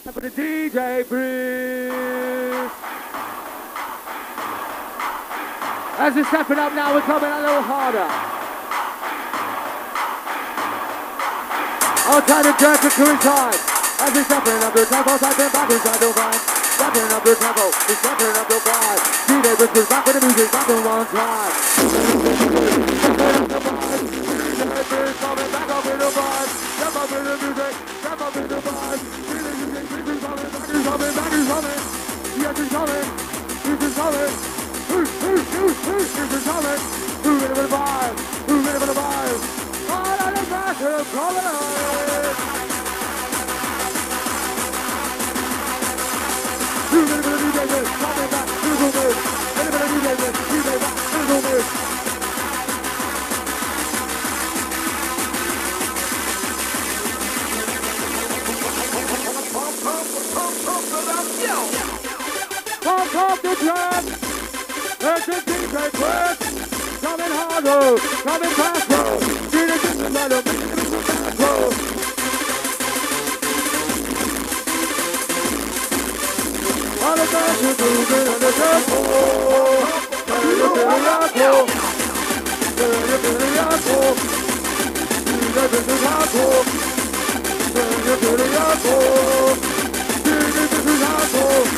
For the DJ Breeze. As we're stepping up now, we're coming a little harder. I'll try to jerk it to inside. As we're stepping up the tempo, stepping back inside the vibe. Stepping up the tempo, we're stepping up the vibe. DJ Breeze is back with the music, back in one time. Stepping up the vibe. DJ Breeze coming back up with the vibe. Step up with the music, step up with the vibe. He's coming, back is coming. Yes, he's coming. He's coming. He's coming. Who's ready for the vibe? Who's ready for the vibe? All of the massive coming. Who's ready for the DJ? Coming back. Who's on this? Ready for the DJ? Who's ready back? Who's on this? Pump up the drum, it's a DJ Breeze, coming harder, coming faster, DJ Breeze is on the faster. All the guys are moving on the tempo, you're feeling hardcore, you're feeling hardcore, DJ Breeze is hardcore, you're feeling hardcore, DJ Breeze is hardcore.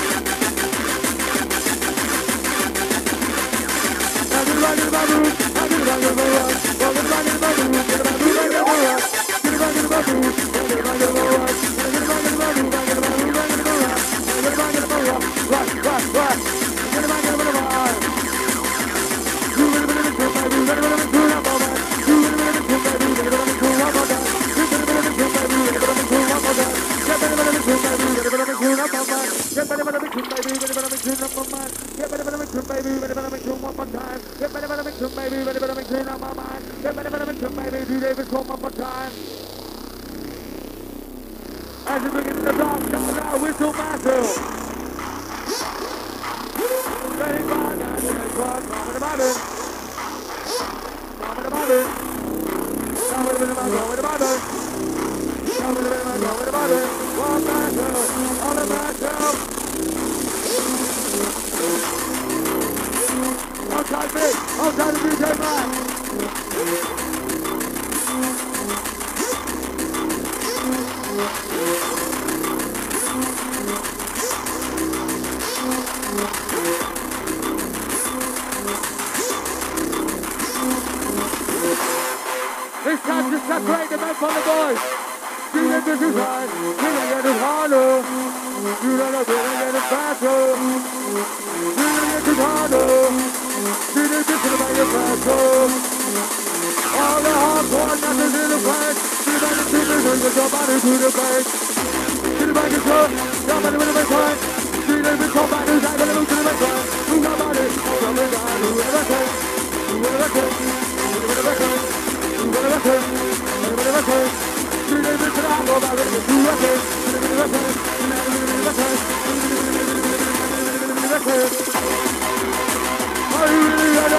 As we begin to drop down, whistle massive. Ready for that, come in the bottom. Come in the bottom. Come in the bottom. Come in the bottom. Come in the bottom. Come in the bottom. One massive, on the massive. Outside me, outside the DJ man. It's time to separate the men from the boys. Do the business right, do the get it harder. Do the get it faster. Do the get it harder. Do the get it make it faster. All the hardcore nothing's in the place. Do the make it to the place, get your body to the place. Do the make it slow, your body with the make time. Do the make it come back, do the make it to the make time. Move your body, come and down, do whatever it takes. Do whatever it takes, do whatever it takes. Are you really ready?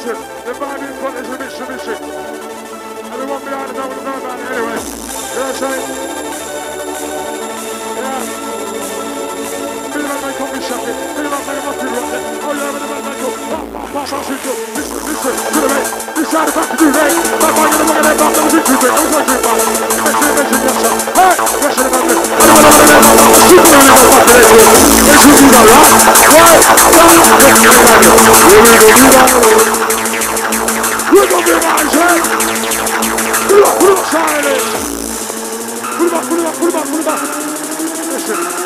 listen, the vibe in front is a bit submission. And the one behind us, I want to know about it anyway. You know what I'm saying? Yeah. Feel like my coffee shop it. Feel like my muffin rock it. Oh yeah, with the man go. Listen, to the mate. This side of back to do, mate. Back by the one that back, that was it too big. That was way too fast. Mention, yes, sir. Hey, yes, sir, about this. Super on the back of it. Yes, you do that, right? Right? We're gonna be around, sir. Put up silence. Put him up. Listen.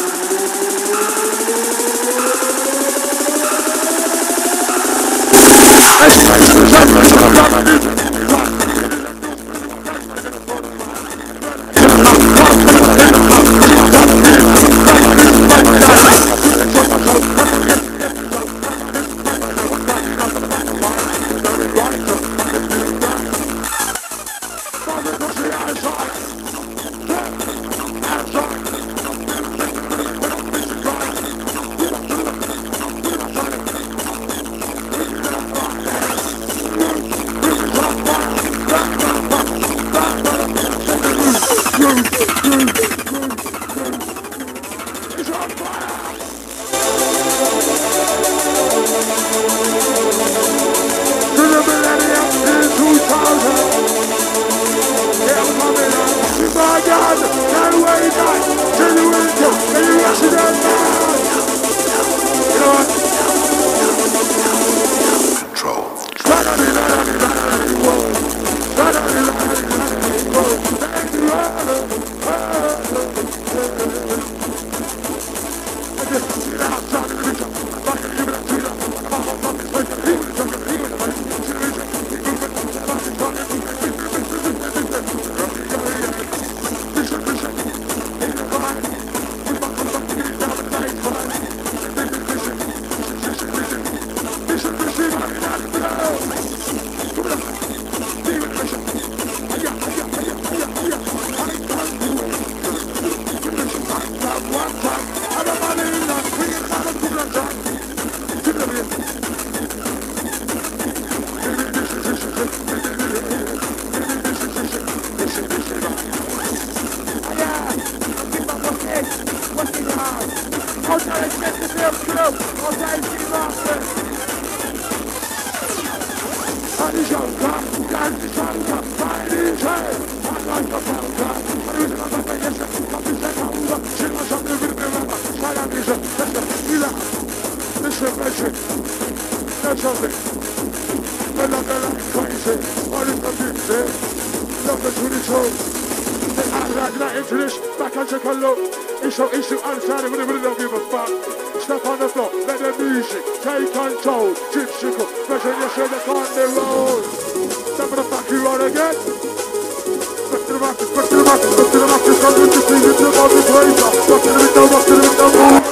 Issue outside of it, don't give a fuck. Step on the floor, let the music take control. Chip sickle, measure your shit, they can't be roll. Step on the fuck you on again. Back to the market, back to the market, back to the market. Come to the thing, it's about the place. Back to the window, back to the window.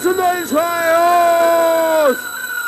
some noise for yours!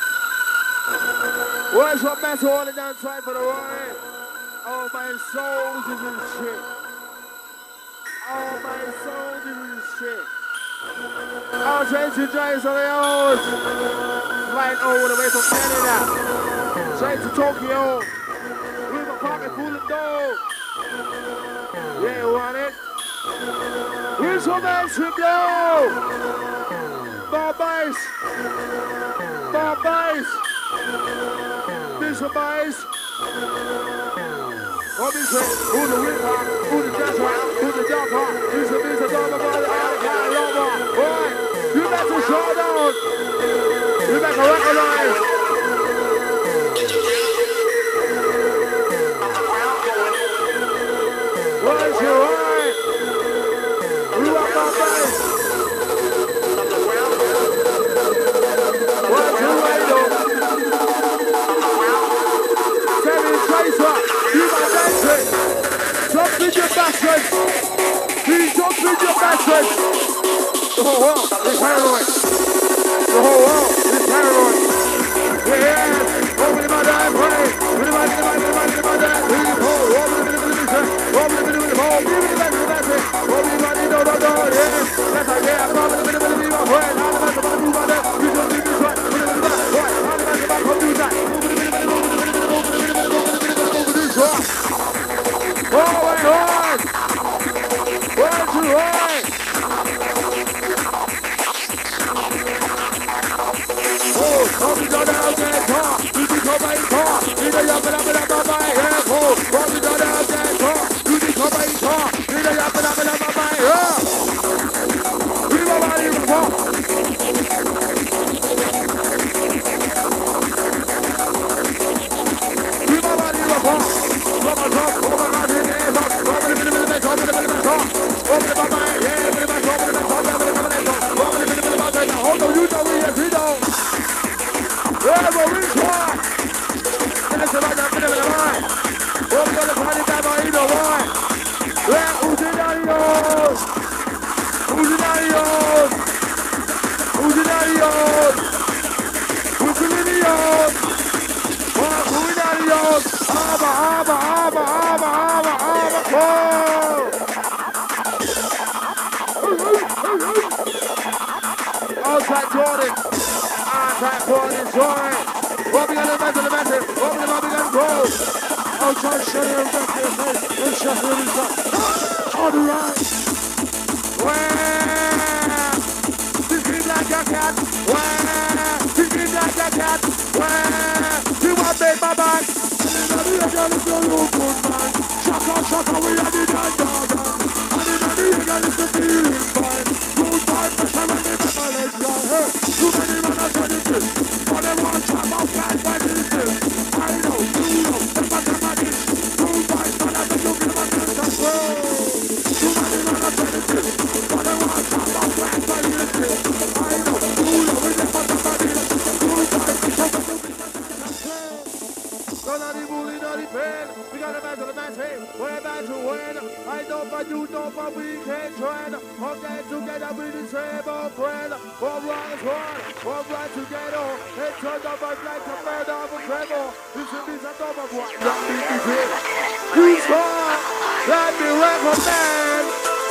Where's your best all the dance time for the Roy? Oh, my soldiers and shit. Oh, my soldiers and shit. I'll change the drives on the hours. Flying all the way from Canada. Straight to Tokyo. With my pocket full of dough. Yeah, you want it? Here's your man to blow. More bass. More bass. This is bass. What is it? Who the whipper? Who the jumper? Who the jumper? This is a double ball. Boy, you better show down. You better recognize. Where's your right? You are my bass. Where's your right, though? Tracer, you my dancing. Jump in your bastard. Please jump in your bastard. The whole world is paranoid. The whole world is paranoid. Yeah, open the mother and pray. Open the mother, open the mother. Open the hole, open the hole, open the hole. Give me the best, open the money, no, yeah. That's how, yeah, I'm going to be my friend. I'm about to do that. You don't do this right. I'm about to do that. Oh, my God! One, two, right! Oh, come down there, talk! You can come and talk! You know you're going to be my hair, oh! Come down there, talk! You can come and talk! You know you're going to be my hair! We will not even talk! We will not even talk! Outside Jordan, outside Jordan, Jordan. What we gonna do to the message? What we gonna go? Outside Jordan, let's just really stop. On the right. Where? This is like a cat. Where? This is like a cat. Where? You want to make my back? Anybody got to do your good man? Shaka, shaka, we are the dog. Anybody got to feel fine. Good time, but I'm not even my legs down. Too many men are turning this. But they want to come out fast by this. I know, you know, that's what I'm at this. Good time, but I'm not looking at this as well. Too many men are turning this. But they want to come out fast by this. I know, you know, that's what I'm at this. Good time, but I'm not looking at this as well. Don't any bully, not any pain. We got a man to the match here. We're about to win. I know, but you know, but we can't train. Okay, together with the same old friend. All right is one, all right together. It turned up like a man of a treble. This should be some of what not be easy. Who's wrong? Let me recommend.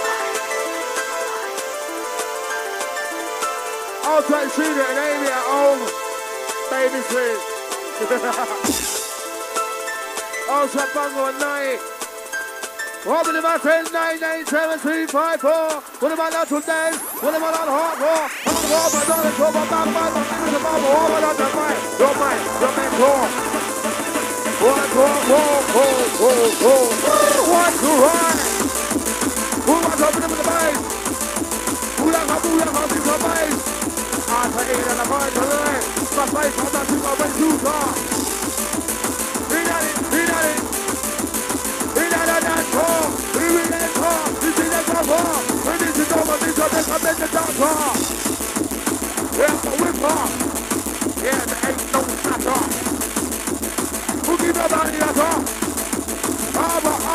Outside Sheena and Amy at home. Baby sleep. Outside Bungo at night. Open the button, 987-354. What about natural dance? What about on hardcore? Hardcore, but not a top of back, but the bubble, all about the mic. Your mic, your man, talk. One, one, two, right. Who wants to open up the bass? Who like up the bass? I take it and I'm going to learn. My face, I'm not too much too far. He got it. Yeah, the whipper. Yeah, there ain't no stopper. Who keep your body at all? Viva la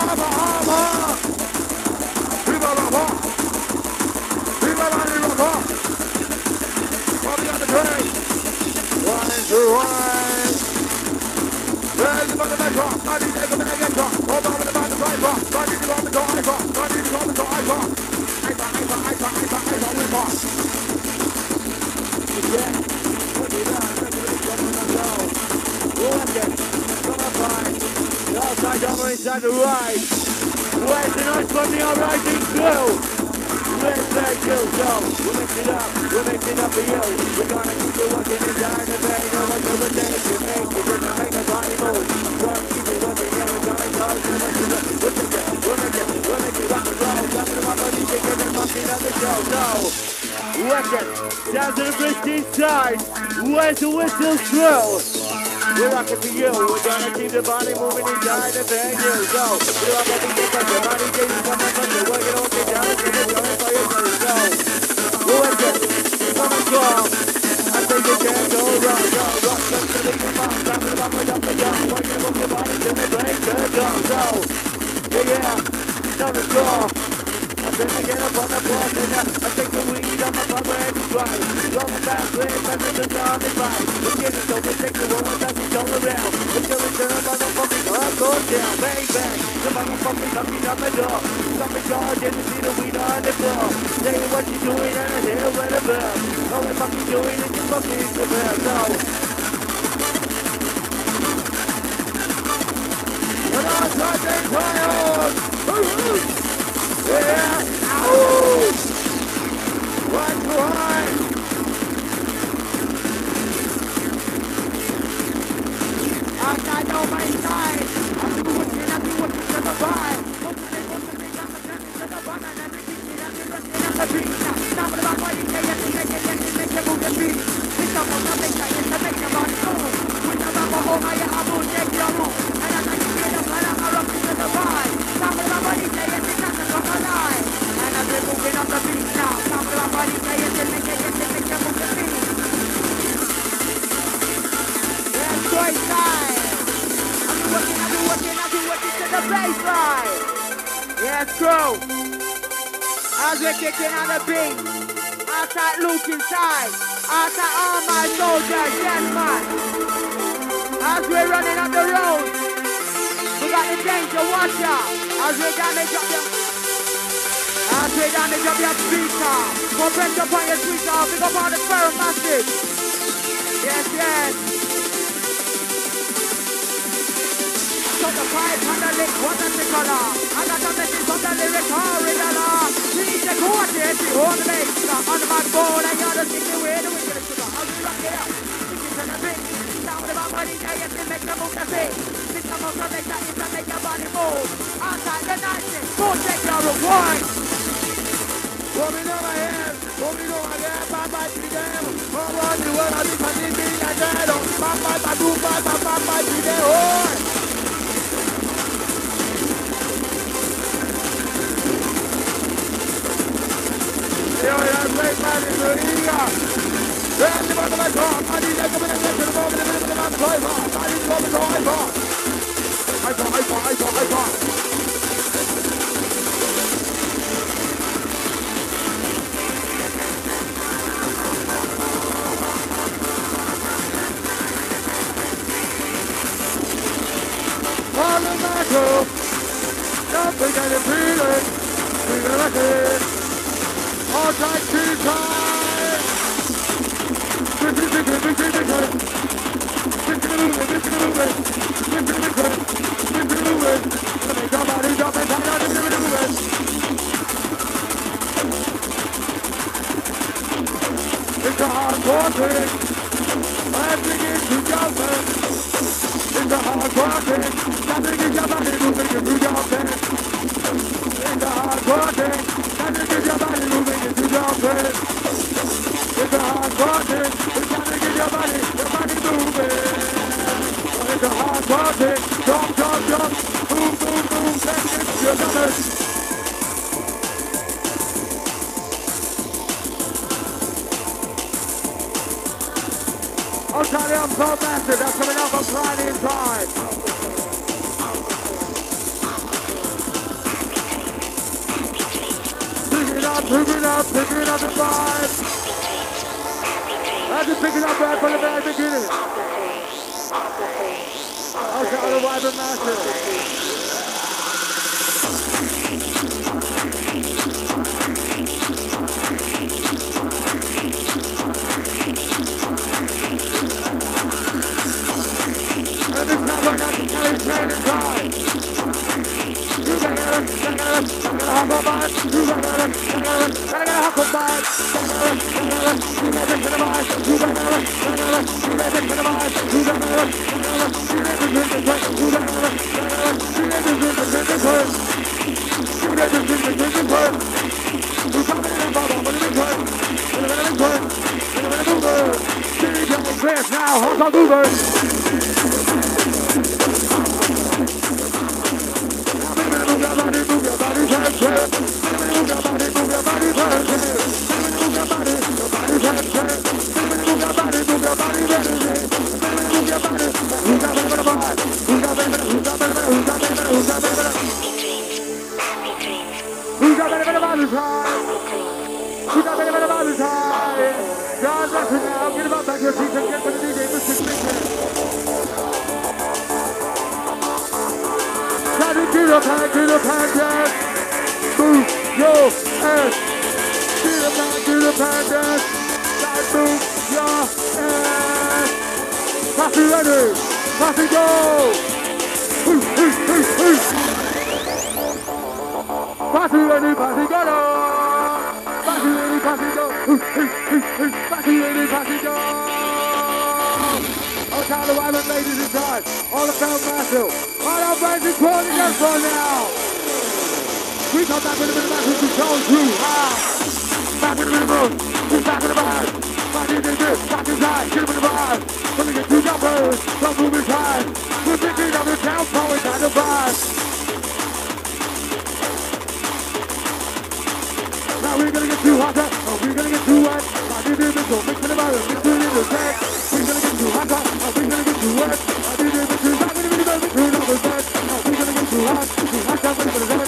Viva la the right. Where's the nice one, the rising through? Let's let you go. We'll mix it up for you. We're gonna keep you working inside the vein. No one ever days you make it, just to make the body move. We'll keep you working, yeah, we're gonna go. We'll make it rock and roll. Jumping in my body, shaking and bumping on the show. No. Wicked, down to the British side. Where's the whistle through? We're rocking for you. We're gonna keep the body moving inside the venue. Go. We're all getting the pressure. Body getting some pressure. We're gonna walk it down and it's going for you. Go. Wicked, come and go. I think you can't go wrong. Go. Rock just to leave them up. Down to the bumper, up the young. We're gonna move your body to the break. Go. Go. Yeah. Down the floor. Then I get up on the floor and I take the weed on my bumper and it's right. Going back, red, and it's on the right. We're getting so we take the woman that we turn around. We're still in the motherfucking heart goes down. Bang, bang, the motherfucking knocking on the door. Stop and charge and see the weed on the floor. Saying what you doing and I hear where the bell. All we're fucking doing is just fucking the bell. No. But I'm fucking tired. Yeah! Ow! One too high! I know my side! I'm doing to the vibe! The beat, stop it about what you say, you make it move the beat. It's up on the make that is to make the body move. With the rubber home, I will take your move. And I like to get up and I'm up to the vibe. Stop it about what you say, it's not the fuck alive. And I've been moving on the beat now. Stop it about what you say, it's to make it move the beat. That's great time. I do working to the baseline. Yeah, it's true. As we're kicking on the beat, outside Luke inside, outside all my soldiers, yes man. As we're running up the road, we got the danger, watch out. As we're down the drop your speaker. Go press up on your speaker, pick up on the sparrow massive. Yes, yes. So the pipe and the lick, what a color. I got the message from the lyric, the quartet, the whole mix, on the back board, I gotta stick the way the wicked is sugar. I'll be rock it up, stick it to the beat. Sound of our body, I have to make the move the beat. Stick the most of the time to make your body move. Outside the night, go take your reward. Coming over here, coming over there, Papa, Chidem. Oh, what you want to be, Papa, Chidem. Papa, Chidem. Yo, yeah, great man in the Liga. Then the bottom of the top, I need to come in and get to the moment of the man's driver. I need to go to the hyper. All the matter, jumping and feeling, feeling like it. All time, two time. It's a hardcore thing. I'm thinking to jump in. It's a hardcore thing. Nothing is your body moving to jump in. It's a hardcore thing. Nothing is your body moving to jump in. It's a hardcore thing. It's nothing is your body moving. It's a hardcore thing. Jump. Boom. Let's get your numbers. I'll tell you I'm so massive, that's coming up on Friday in time. Picking up the vibe. I'm just picking up right from the very beginning. I'll tell you why the massive. And it's not like I can tell you training time. Now, Hong Kong movers. To the pageant, move your ass. To the pageant, move your ass. Pass it ready, pass it go. Pass it ready, pass it go. Pass it ready, pass it go. Pass it ready, pass it go. All the time the women, ladies inside, all the film massive. All our friends is calling us for now. We come back with a bit of massive to show you how. Back with a bit of room, who's back in the bag? Back in this, back inside, get him in the bag. Let me get two jumpers, don't move inside. We're picking up the town, power down the bag. Now we're gonna get too hot, or we're gonna get too wet. I did it, so mix it about it, mix it in the set. We're gonna get too hot, or we're gonna get too wet. I did it, too hot, we're gonna get too hot, we're gonna get too hot, we're gonna get too hot.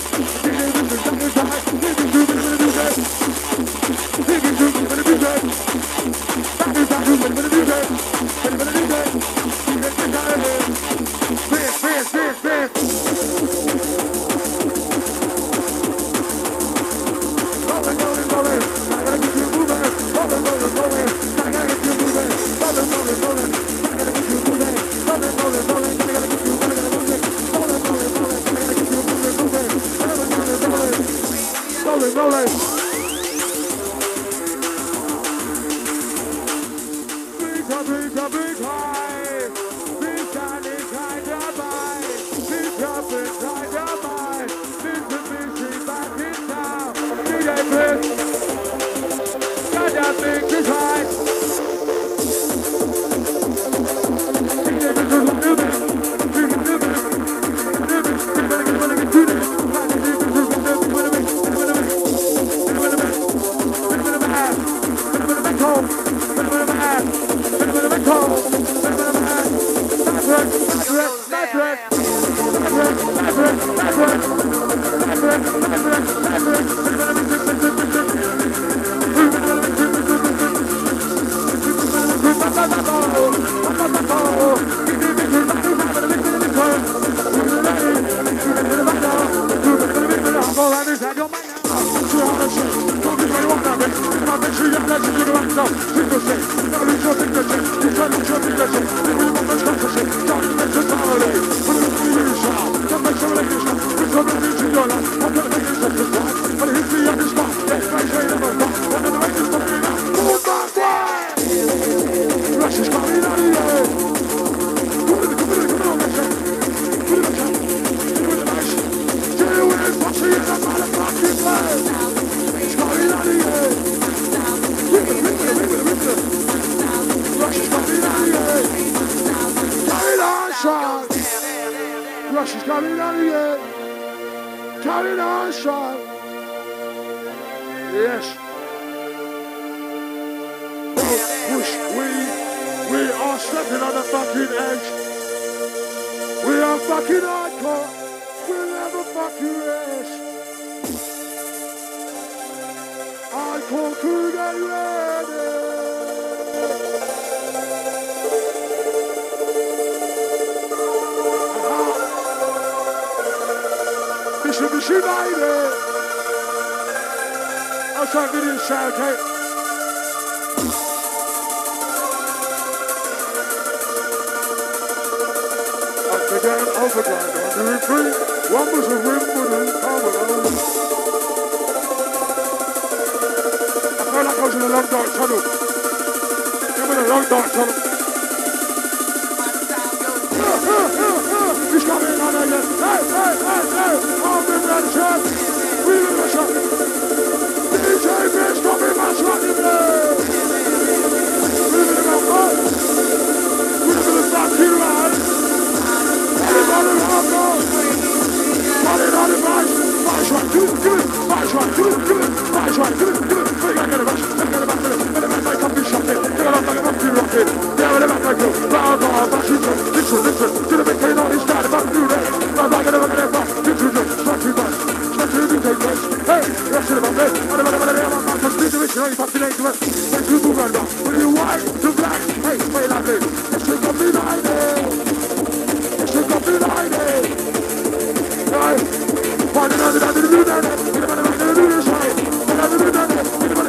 Russia's coming out here. Carrying on strong. Yes. Push. We are stepping on the fucking edge. We are fucking hardcore. We'll never fucking rest. Hardcore crew, get ready. Mitsubishi baby. I'll try to do shout out. Up again, overdrive, 103. One was a Wimbledon, come on. I felt like I was in a long dark tunnel. I'm in a long dark tunnel. He's coming on again. Hey! I'm in that shot. We in the shot. DJ Bitch, come in my shot in there. We in the shot. We in the fucking ride. Everybody rock on. Party on the bike. Bike shot, give it. Bike shot, give it. Bike shot, give it. We got to get it back. Get it back. Get it back like a fish shot. Get it back like a fish rocket. Yeah, get it back like a listen. To the big thing on his side, about to do that. I'm not gonna look at that back. Start to back. Hey, that's it about that. I'm not going to speak to it. You know, you fucking ain't to it. Let's do right now. When you white to black. Hey, wait like this. Let's take up the line. Right? Party on the night to do that. Get him on the back to do this right. Get him on the back to do that.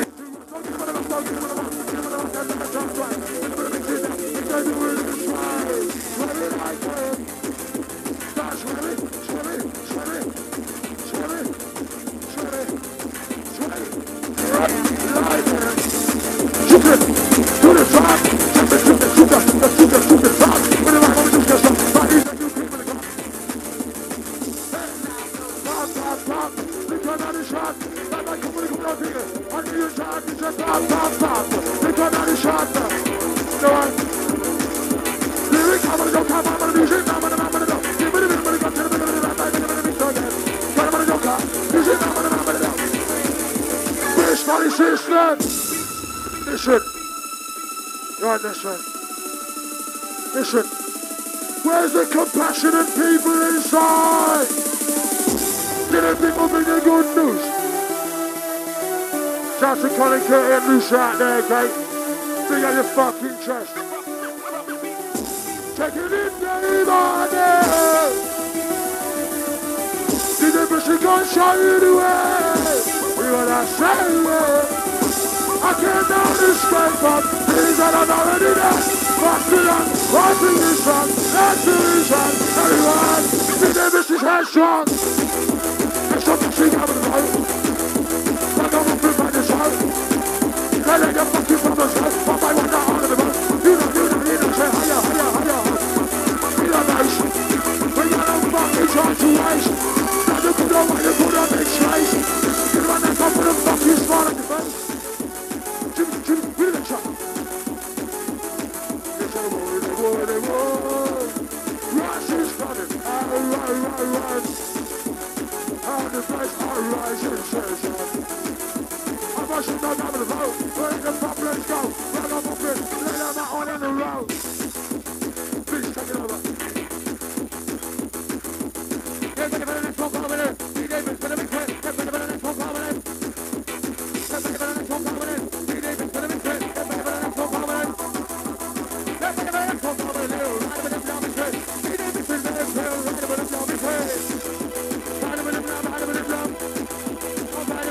Listen, where's the compassionate people inside? Didn't people bring the good news? Shout to Colin Curtin and Luce out there, okay? Big on your fucking chest. Take it in, everybody! Did the mission go and show you the way? We wanna say it. I can't now escape on things that I'm already there. What's the reason? That's the reason. Everyone, the Davis is headstrong. There's something she got with the road. I don't want to find this out. They let them fucking from us out. But I want that out of the road. You know, say higher. We are nice. We got no fucking time to waste. Now you can go away and put on big slaves. You run that top of the fucking smart at the face. Jimmy, we didn't shot. Rush is coming. Run. And the place are rising, session. I'm rushing down the road. Where the problems go? Run up up it. Lay them out on the road. Please take it over. Get back to the next one, coming in. DJ Davis for the big hit. Get back to the next one, coming in. Get back to the next one, coming in. DJ Davis for the big hit. Get back to the next one, coming in. Get back to the next one, coming in. Right with the bloody hit. DJ Davis is the next hill. Right with the bloody hit. Right with the bloody hit.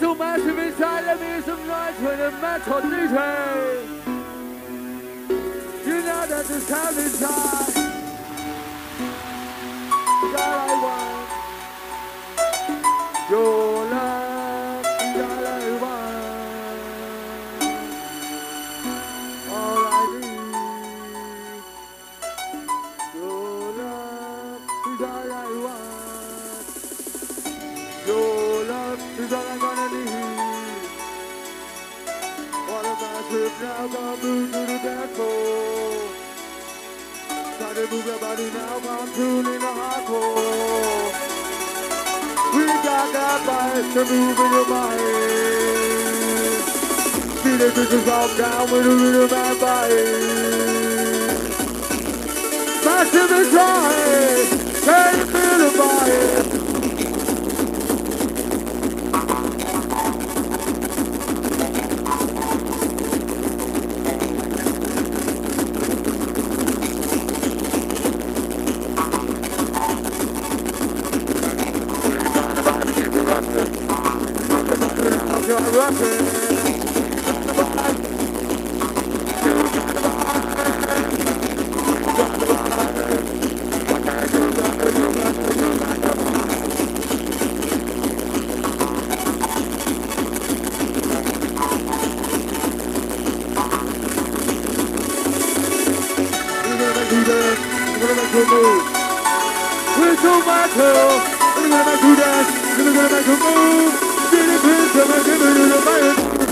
so massive inside, let me hear some noise when the metal DJ. You know that the sound inside. All I want, your love is all I want. All I need, your love is all I want. Your love is all I'm gonna need. What am I trip now? Gonna move to the dance floor. Try to move your body now, I'm tuning the hardcore. We got that bias to move in your mind. See the bitches all down with a little man bias. Massive inside, can you feel the bias? We're so vital, we're gonna make you dance, we're gonna make you move. Get it, please, come and give it to the fire.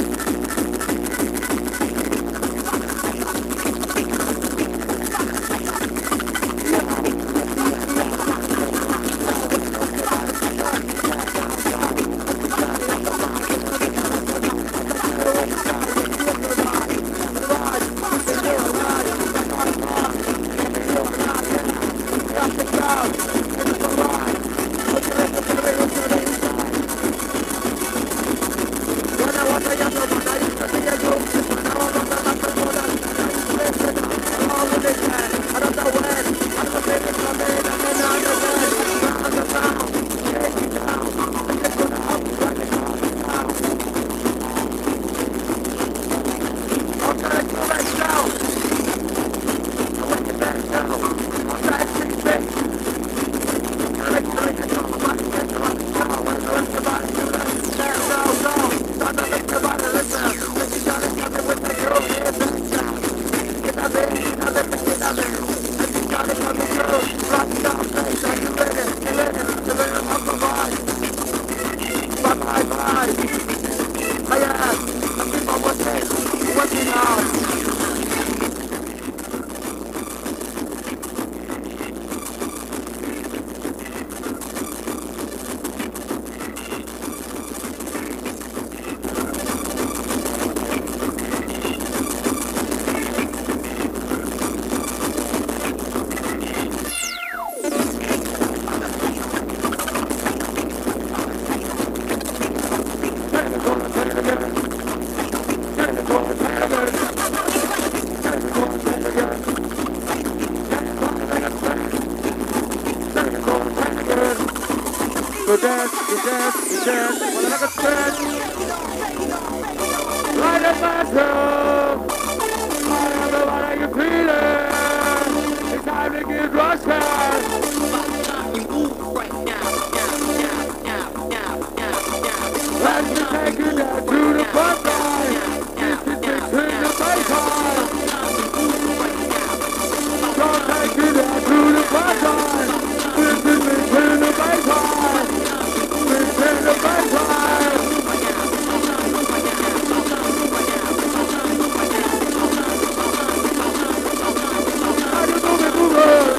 dance, well, like a dance. Right at myself, everybody can feel it. It's time to get rushed. Let me take you down to the front line. If you can swing the baseline. Don't take you down to the front line. If you can swing the baseline. Swing the baseline. How you move it?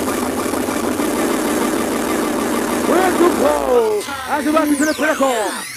As you welcome to the pinnacle.